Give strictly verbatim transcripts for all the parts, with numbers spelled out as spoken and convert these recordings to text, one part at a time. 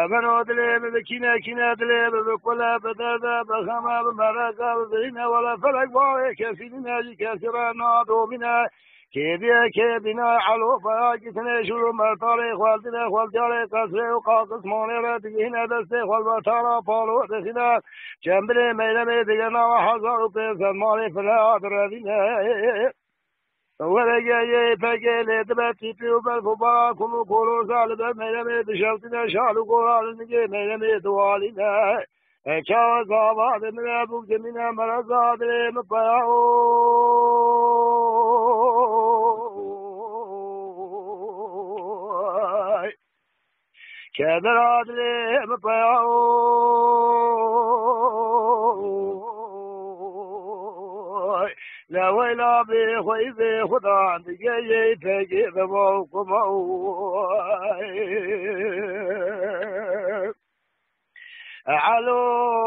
بنو دلي بكينا كينا دلي بكل بدر بخما بمرقا بزينا ولا فلك باوي كسينا جي كسرا نادو بنا كيبيا كيبنا علو فاكتنا شروع مرطاري خوالتنا خوالتاري قصري وقاقص مونيرا تجينا دستي خوالبطارا بالو دخنا جنبري ميلمي دينا وحزار وبيسان مالي فلا أدردنا ورجعي فجأة تبتي بيوبل فبا كلو كلو سالب ميلمي تشلتنا شالو قرال نجي ميلمي توالينا كاو زاباد من أبوك جمينا مرزاد مباو كدراد مباو لا ويلا بخوي بخدا دجاجي تجي بمو كمو علو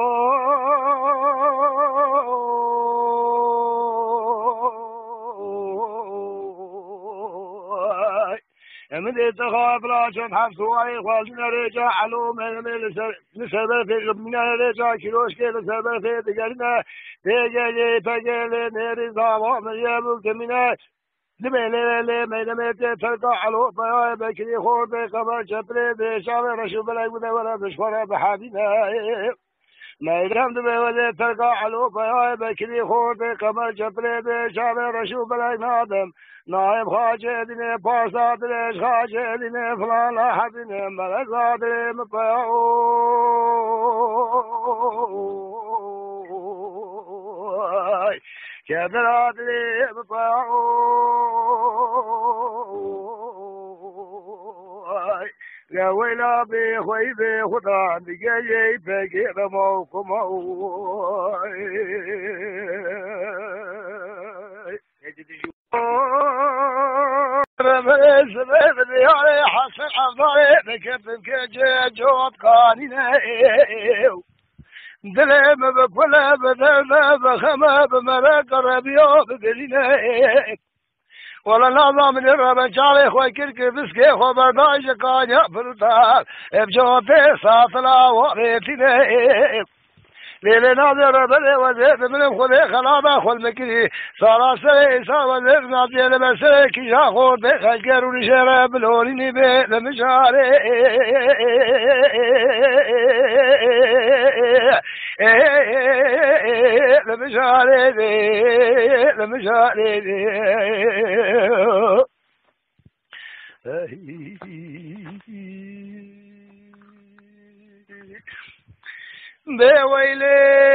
من تخاف لا تنحف سواي خالنا رجع علو من من لسبب في من رجع كيلوش كيلو لسبب في دجاجنا دجاجي تجي نير زاوا من يبوك منا لميل لي ميل تلقى علو فيا بكري خود قبل جبري بشام رشوب لا يقول ولا بشفره بحدينا ما يدرم دبي تلقى علو فيا بكري خود قبل جبري بشام رشوب لا نادم نائب خاجه دين پارسا دلش خاجه دين فلان حدين ملزا دل مپاو كدرا دل مپاو لا ويلا بخوي بخدا دجاجي بكي بمو كمو سبب دياري حسن عفاري بكتب كجي جوت قانيني دلم بكل بدل بخما بمرق ربيو بقليني ولا نظام نرى بشاري خوي كركي بسكي خو برداش قانيا فرطال بجوتي ساطلا وريتيني ليلة ناظر بلي وزيد من خذي خلابة خل مكري صار سري صار وزيد ناظر لبسري كي خود خلقر ونشرة بلوني بي لمشاري لمشاري بي لمشاري بي ويلي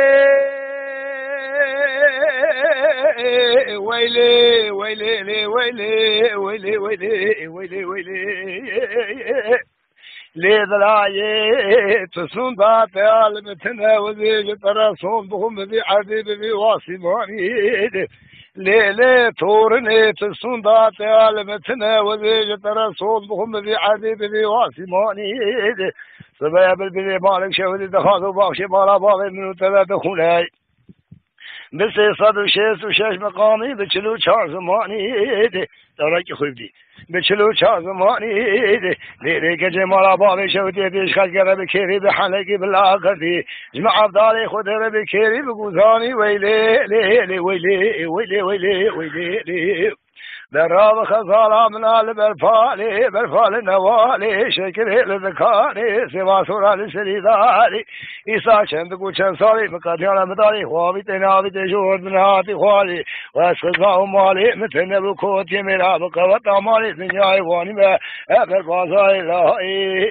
ويلي ويلي ويلي ويلي ويلي ويلي ويلي لي ذلاي تسون ذات المتنا وذي ترسون بهم ذي عذيب ذي واصماني لي لي تورني تسون ذات المتنا وذي ترسون بهم ذي عذيب ذي واصماني سبب البلي مالك شهود دخاذ باخشي مالا باغي منو ثلاثة خلاي بس صدر شيس وشاش مقامي بچلو چار زماني دراكي خوبدي بچلو چار زماني ليري كجي مالا باغي شهودي بيش خلقنا بكيري بحلقي بالآخرتي جمع عبدالي خدر بكيري بقوزاني ويلي ليلي ويلي ويلي ويلي ويلي لي دراب خزالة من البرفالي برفال نوالي شكره لذكاري سوا سورة لسريداري إيسا چند كوچن سالي مقاتيانا مداري خوابي تنابي تشور من هاتي خوالي واسخزاو مالي متن بكوتي مرا بقوت مالي دنياي واني ما أبر بازاي لاي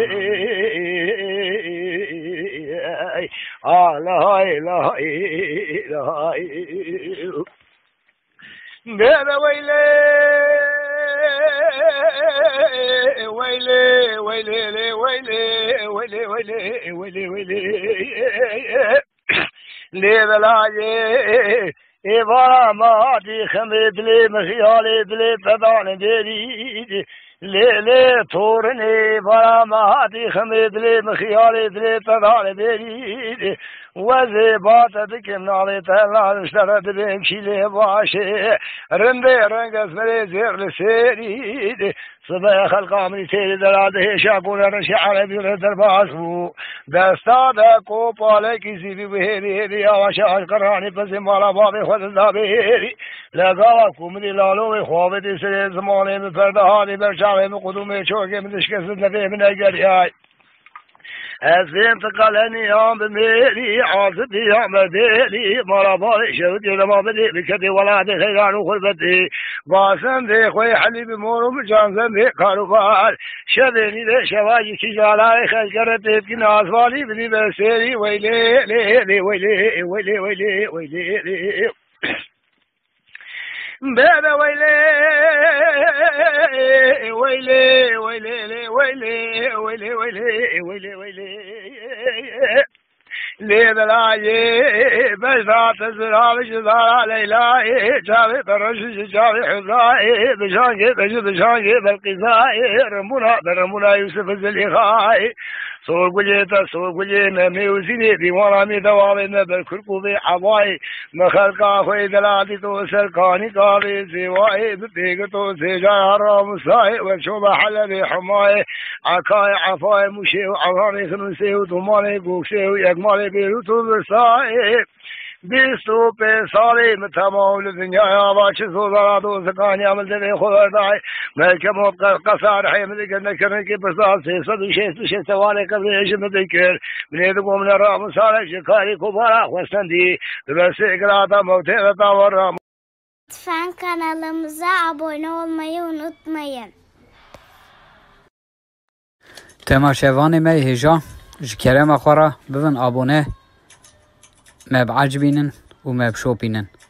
آه لاي لاي لاي بير ويلي ويلي ويلي ويلي ويلي ويلي ويلي ويلي لي بلاي إبارة ما دي خمد لي مخيالي دلي تدان ديري لي لي تورني برا ما دي خمد لي مخيالي دلي تدان ديري وزيبات دكم نالي تهلا اشترت بيمشي لي باشي رندي رنگ اسمري زير لسيري صباح القامري سيري دلاده شاكون رشعر بير درباسو دستا دا کو پالے کسی بھی بہری دیا واشاش کرانی پس مالا بابے خود دابیری لگاوا کومری لالو میں خواب دے سے زمانے میں پردہانی برچاوے میں قدوم چھوڑ میں دشکس نبی من اگریای أزين تقلني يوم بميري عاصبي يوم بديري مرا باري شودي لما بدي بكدي ولا دي خيران وخربتي باسم دي خوي حليب مورو مجانزم دي كاروبار شبيني دي شواجي كجالاي خشكرتي بكنا أصوالي بدي بسيري ويلي لي لي ويلي ويلي ويلي ويلي لي بابا ويلي ويلي ويلي ويلي ويلي ويلي ويلي ويلي لي بلاي بزات الزرار جزارة ليلاي جاوي برش جاوي حزاي بشانجي بجو بشانجي بالقزاي رمونا برمونا يوسف الزليخاي سور قليتا سور قلينا ميوزيني ديوانا مي دوابنا بالكركو بي حواي مخلقا خوي دلاتي تو سركاني قابي زيواي ببيق تو سيجا حرام ساي وشوب حلبي حماي عكاي عفاي مشي وعفاني خنسي وطماني قوكسي ويقمالي بيروتو برساي بیستو पे सारे में तमाम दुनिया आवाज़ सोज़ा दो सकानी अमल दे खुदा दाई मैं क्या मौत का कसार है मुझे करने करने के प्रसाद से सब विशेष विशेष सवाल कर रहे हैं मुझे कर मैंने तो घूमने रहा मुसारे शिकारी को बड़ा वसंती वैसे कराता मौते रहता और Lütfen kanalımıza abone olmayı unutmayın. تماشاوان ما هجا جكرم أخرى ببن أبونه ما بعجبينن وما بشوبينن